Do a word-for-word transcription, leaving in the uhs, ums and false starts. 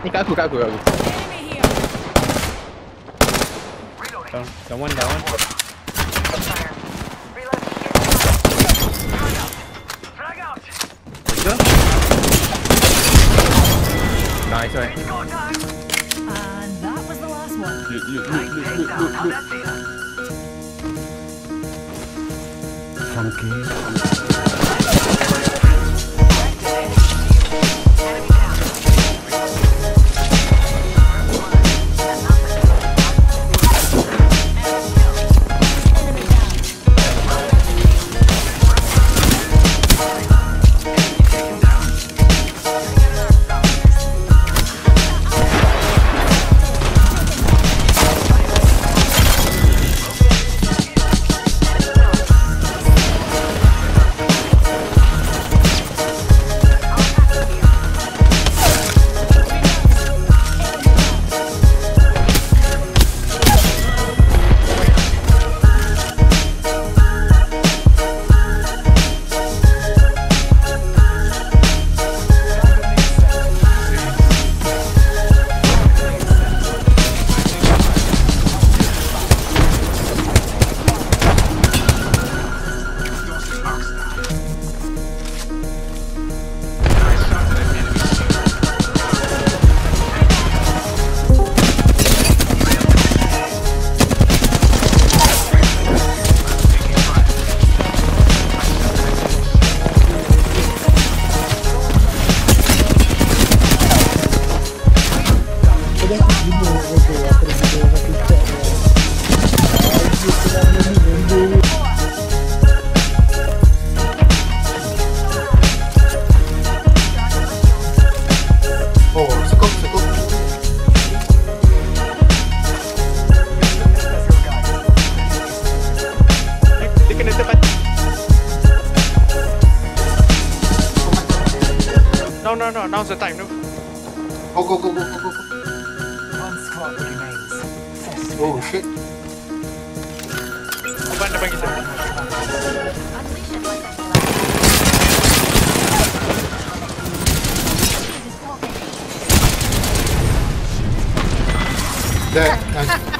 Ni kat aku, kat aku, kat aku. Down, down one, down one. Go. Nice, right. And that was the last one. Look, look, look, look, look, look, look. Funky. No, no, no, now's the time, no? Go, go, go, go, go, go. One squad remains. Oh shit. Depan, depan kita. That, nice.